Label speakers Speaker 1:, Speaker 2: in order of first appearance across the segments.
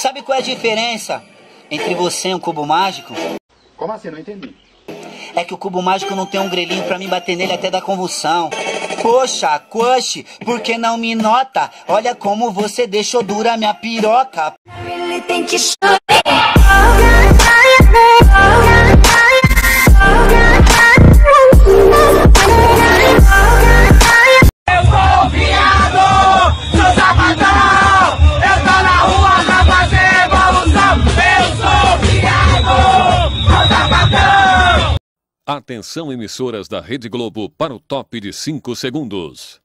Speaker 1: Sabe qual é a diferença entre você e um cubo mágico?
Speaker 2: Como assim? Não entendi.
Speaker 1: É que o cubo mágico não tem um grelhinho pra mim bater nele até dar convulsão. Poxa, crush, por que não me nota? Olha como você deixou dura minha piroca.
Speaker 3: Eu sou viado, sou sapatão. Eu tô na rua pra fazer evolução. Eu sou viado, sou sapatão.
Speaker 4: Atenção, emissoras da Rede Globo, para o top de 5 segundos.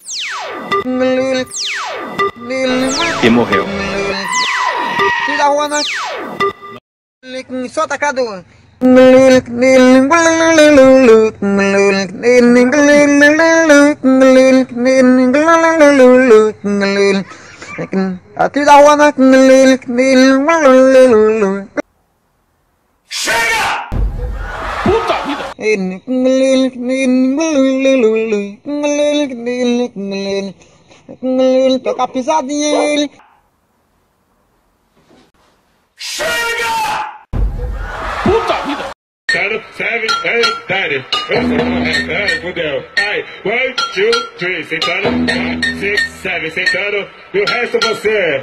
Speaker 2: E morreu.
Speaker 5: Tira a rua, nós. Solta a cadu. Tira a rua, nós.
Speaker 3: Chega! Puta vida!
Speaker 5: Toca a pisadinha.
Speaker 3: Chega! Puta vida! 7, 8, 9. Fudeu. Ai, 1, 2, 3, sentando. 6, 7, sentando. E o resto você.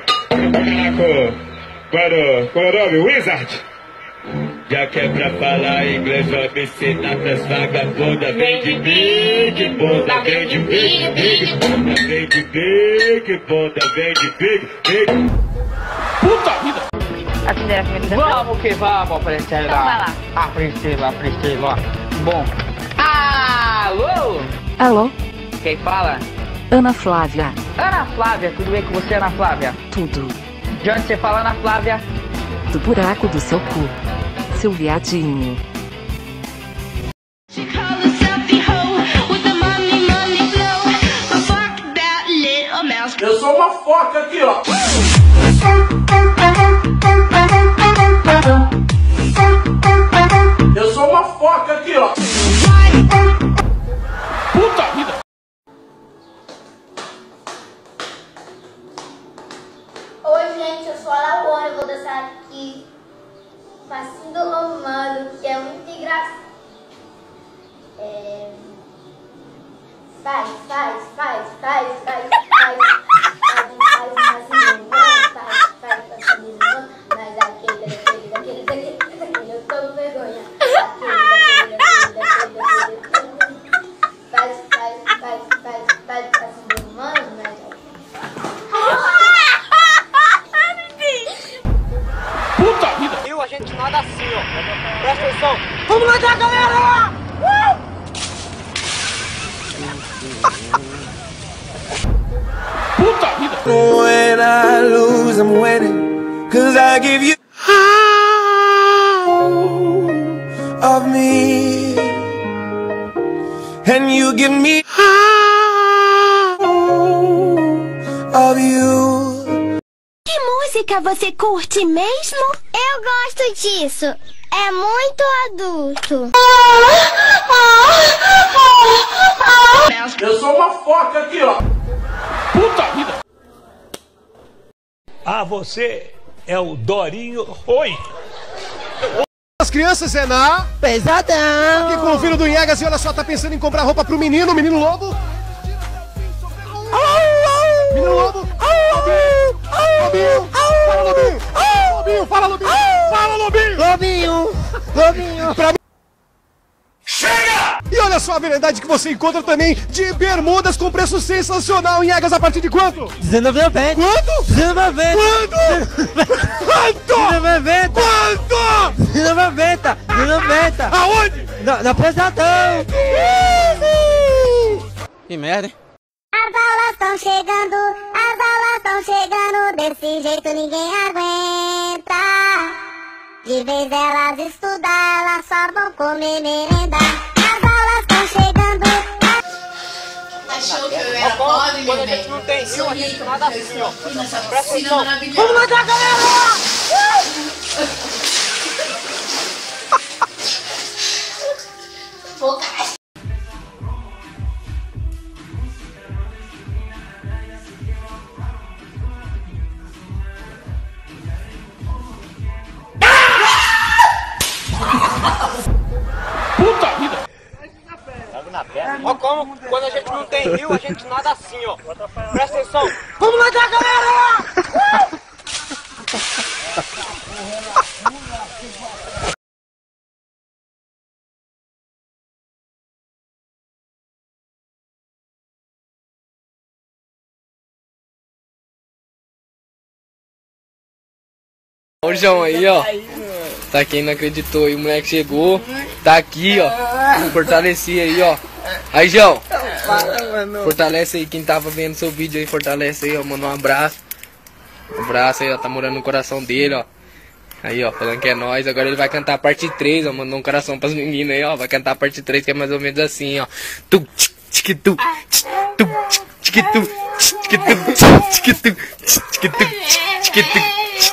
Speaker 3: Corob, Wizard. Já que é pra falar inglês, vai me ensinar pras vagabundas. Vem de big bunda, vem de big bunda, vem de big bunda, vem de big. Puta vida!
Speaker 6: Atender a primeira.
Speaker 5: Vamos que vamos, Priscila.
Speaker 6: Então vai lá.
Speaker 5: A Priscila. Bom. Alô?
Speaker 6: Alô?
Speaker 5: Quem fala?
Speaker 6: Ana Flávia.
Speaker 5: Ana Flávia, tudo bem com você, Ana Flávia?
Speaker 6: Tudo.
Speaker 5: De onde você fala, Ana Flávia?
Speaker 6: Do buraco do seu cu. Seu viadinho.
Speaker 3: Eu sou uma foca aqui, ó. Eu sou uma foca aqui, ó. Puta vida!
Speaker 7: Oi, gente, eu sou a Laura, eu vou dançar aqui Passinho do Romano, que é muito engraçado. Faz um passinho do Romano, faz um passinho do Romano, mas daquele, eu tô com vergonha. Faz um passinho do Romano, mas
Speaker 3: Puta vida!
Speaker 5: Viu? A gente nada assim, ó. Presta atenção. Vamos lá, galera!
Speaker 3: Puta vida!
Speaker 8: When I lose, I'm winning, 'cause I give you of me, and you give me of you.
Speaker 7: que música você curte mesmo? Eu gosto disso. É muito adulto.
Speaker 3: Eu sou uma foca aqui, ó. Puta vida!
Speaker 9: Ah, você é o Dorinho. Oi!
Speaker 10: As crianças é na...
Speaker 5: Pesadão.
Speaker 10: Aqui com o filho do Iegas e olha só, tá pensando em comprar roupa pro menino, o menino lobo. Menino lobo. Lobinho. Fala, Lobinho. Lobinho, fala, Lobinho. Fala, Lobinho.
Speaker 5: Lobinho.
Speaker 10: Pra...
Speaker 3: Chega!
Speaker 10: E olha só a variedade que você encontra também de bermudas com preço sensacional em Iegas a partir de quanto?
Speaker 5: R$19,90.
Speaker 10: Quanto?
Speaker 5: R$19,90.
Speaker 10: Quanto?
Speaker 5: R$19,90.
Speaker 10: Quanto?
Speaker 5: R$19,90. R$19,90.
Speaker 10: Aonde?
Speaker 5: Na Pesadão. Que merda, hein?
Speaker 7: As aulas estão chegando, desse jeito ninguém aguenta. De vez elas estudar, elas só vão comer merenda. As aulas estão chegando.
Speaker 11: Achou que eu era pobre,
Speaker 5: quando a
Speaker 11: bebê?
Speaker 5: gente não tem rio, a gente nada assim, ó.
Speaker 11: Nessa
Speaker 5: Presta
Speaker 11: piscina
Speaker 5: atenção.
Speaker 11: maravilhosa.
Speaker 5: Vamos lá, galera!
Speaker 11: Vou cair.
Speaker 5: como quando a gente não tem rio, a gente nada assim, ó. Presta atenção. Vamos nadar, galera!
Speaker 12: Olha o João aí, ó. Tá quem não acreditou aí, o moleque chegou. Tá aqui, ó. Fortaleci aí, ó. Aí, João. Fortalece aí, quem tava vendo seu vídeo aí, fortalece aí, ó. Manda um abraço. Um abraço aí, ó. Tá morando no coração dele, ó. Aí, ó, falando que é nóis. Agora ele vai cantar a parte 3, ó. Mandou um coração pras meninas aí, ó. Vai cantar a parte 3, que é mais ou menos assim, ó. Tu, tchique, tu, tu, tchique, tu, tchique, tu, tchique, tu, tchique, tu, tchique, tu.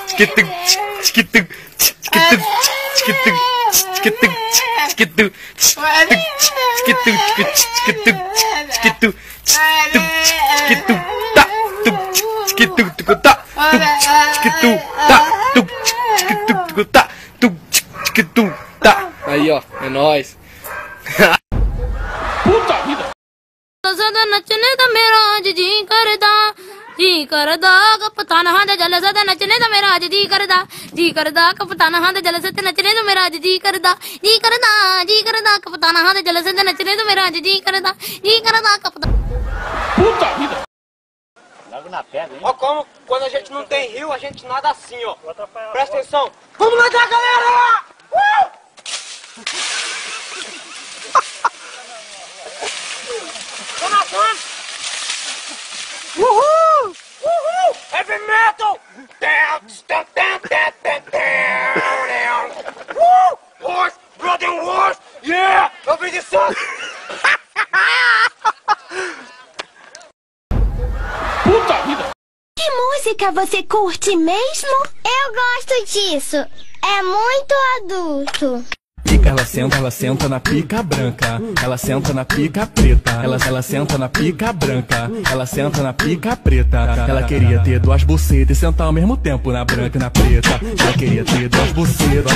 Speaker 12: Aí, ó, é nóis.
Speaker 3: Puta vida!
Speaker 13: जी करदा कप्तान हां जल से नचने तो मेरा आज जी करदा कप्तान हां जल से नचने तो मेरा आज जी करदा कप्तान हां जल से नचने तो मेरा आज जी करदा कप्तान.
Speaker 3: Puta vida!
Speaker 5: Logo na pedra, hein? Ó, como quando a gente não tem rio, a gente nada assim, ó. Presta atenção. Vamos nadar, galera! Vamos nadando! Uhul! Uhul! Heavy metal! Horse! Blood and horse! Yeah! Eu vi de sangue!
Speaker 3: Puta vida!
Speaker 7: Que música você curte mesmo? Eu gosto disso. É muito adulto.
Speaker 14: Ela senta na pica branca, ela senta na pica preta, ela senta na pica branca, ela senta na pica preta. Ela queria ter duas bucetas e sentar ao mesmo tempo na branca e na preta. Ela queria ter duas bucetas.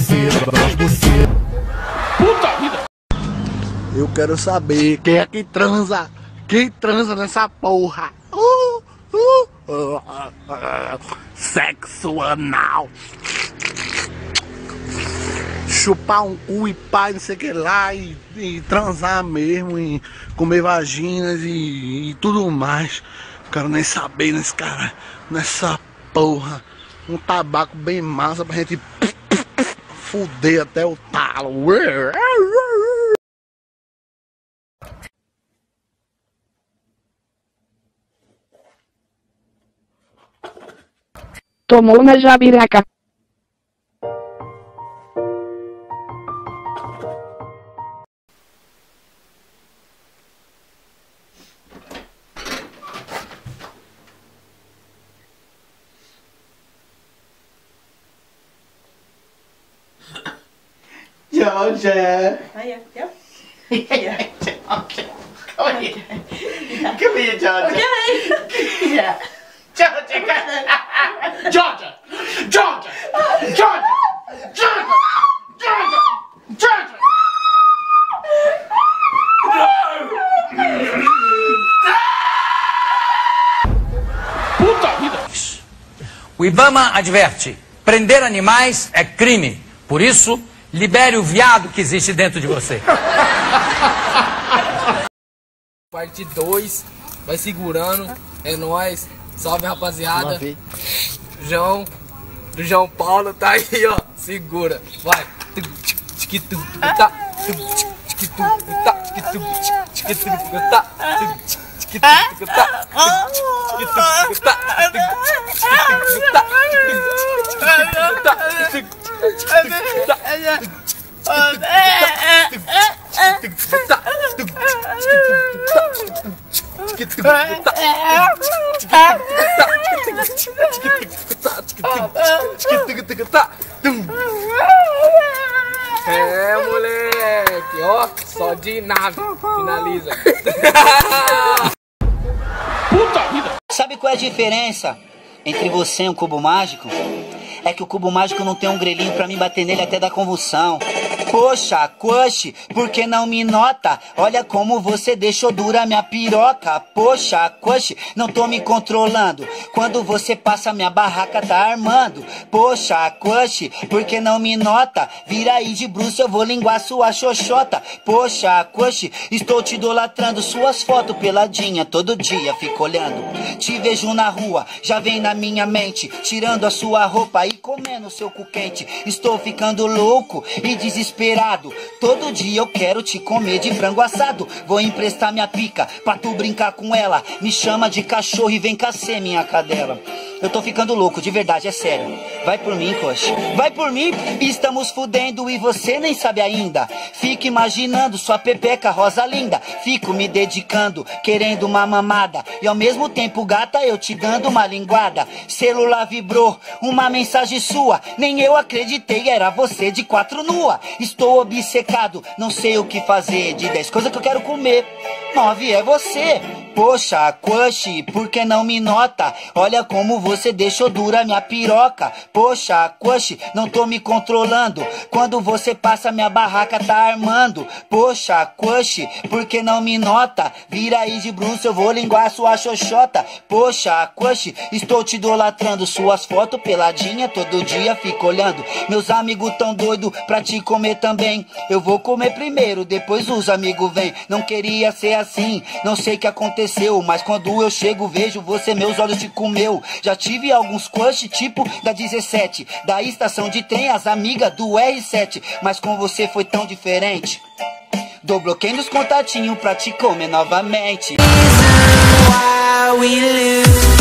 Speaker 3: Puta vida!
Speaker 10: Eu quero saber quem é que transa, nessa porra. Sexo anal. Chupar um cu e pá, não sei o que lá, e transar mesmo, e comer vaginas e tudo mais. Quero nem saber nessa porra. Um tabaco bem massa pra gente fuder até o talo.
Speaker 6: Tomou na jabiraca.
Speaker 1: Georgia.
Speaker 11: Oh, yeah. Yep.
Speaker 1: Yeah. Okay. Come here. Come here, Georgia.
Speaker 11: Okay.
Speaker 1: Yeah. Georgia. Georgia. Georgia. Georgia. Georgia. Georgia. Georgia.
Speaker 3: Puta vida!
Speaker 15: O Ibama adverte: prender animais é crime. Por isso, libere o viado que existe dentro de você.
Speaker 12: Parte 2, vai segurando, é nóis. Salve, rapaziada. Do João Paulo tá aí, ó. Segura, vai. É, moleque, ó, só de nave, finaliza.
Speaker 3: Puta vida!
Speaker 1: Sabe qual é a diferença entre você e um cubo mágico? É que o cubo mágico não tem um grelhinho pra mim bater nele até dar convulsão. Poxa, crush, por que não me nota? Olha como você deixou dura minha piroca. Poxa, crush, não tô me controlando. Quando você passa minha barraca tá armando. Poxa, crush, por que não me nota? Vira aí de bruxo, eu vou linguar sua xoxota. Poxa, crush, estou te idolatrando. Suas fotos peladinha, todo dia fico olhando. Te vejo na rua, já vem na minha mente, tirando a sua roupa e comendo seu cu quente. Estou ficando louco e desesperado. Todo dia eu quero te comer de frango assado. Vou emprestar minha pica pra tu brincar com ela. Me chama de cachorro e vem cá ser minha cadela. Eu tô ficando louco, de verdade, é sério. Vai por mim, coxa. Vai por mim, estamos fudendo e você nem sabe ainda. Fico imaginando sua pepeca rosa linda. Fico me dedicando, querendo uma mamada. E ao mesmo tempo, gata, eu te dando uma linguada. Celular vibrou, uma mensagem sua. Nem eu acreditei, era você de 4 nua. Estou obcecado, não sei o que fazer. De 10 coisas que eu quero comer, 9 é você. Poxa, crush, por que não me nota? Olha como você deixou dura minha piroca. Poxa, crush, não tô me controlando. Quando você passa minha barraca tá armando. Poxa, crush, por que não me nota? Vira aí de bruxo, eu vou linguar sua xoxota. Poxa, crush, estou te idolatrando. Suas fotos peladinha, todo dia fico olhando. Meus amigos tão doido pra te comer também. Eu vou comer primeiro, depois os amigos vêm. Não queria ser assim, não sei o que aconteceu, mas quando eu chego vejo você, meus olhos te comeu. Já tive alguns crush tipo da 17, da estação de trem, as amigas do R7, mas com você foi tão diferente. Dou bloqueio nos contatinhos pra te comer novamente.